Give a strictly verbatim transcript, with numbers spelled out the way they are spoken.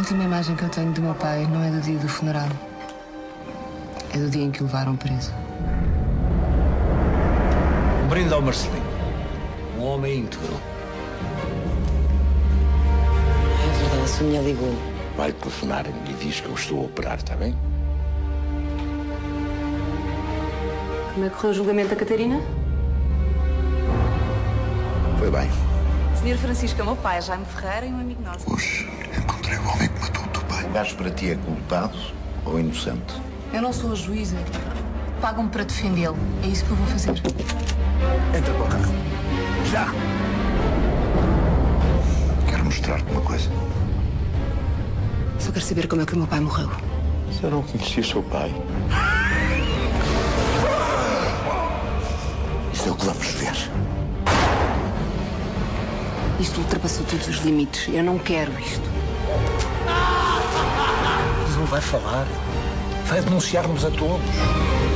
última imagem que eu tenho do meu pai não é do dia do funeral. É do dia em que o levaram preso. Um brinde ao Marcelinho. Um homem íntegro. É verdade, a Sonia ligou. Vai telefonar e diz que eu estou a operar, está bem? Como é que correu o julgamento da Catarina? Foi bem. senhor Francisco é meu pai, Jaime Ferreira e um amigo nosso. Hoje encontrei o homem que matou o teu pai. O gajo para ti é culpado ou inocente? Eu não sou a juíza. Pagam-me para defendê-lo. É isso que eu vou fazer. Entra para o carro. Já! Quero mostrar-te uma coisa. Só quero saber como é que o meu pai morreu. Se eu não conhecia o seu pai. Isto é o que vamos ver. Isto ultrapassou todos os limites. Eu não quero isto. Mas ele vai falar. Vai denunciar-nos a todos.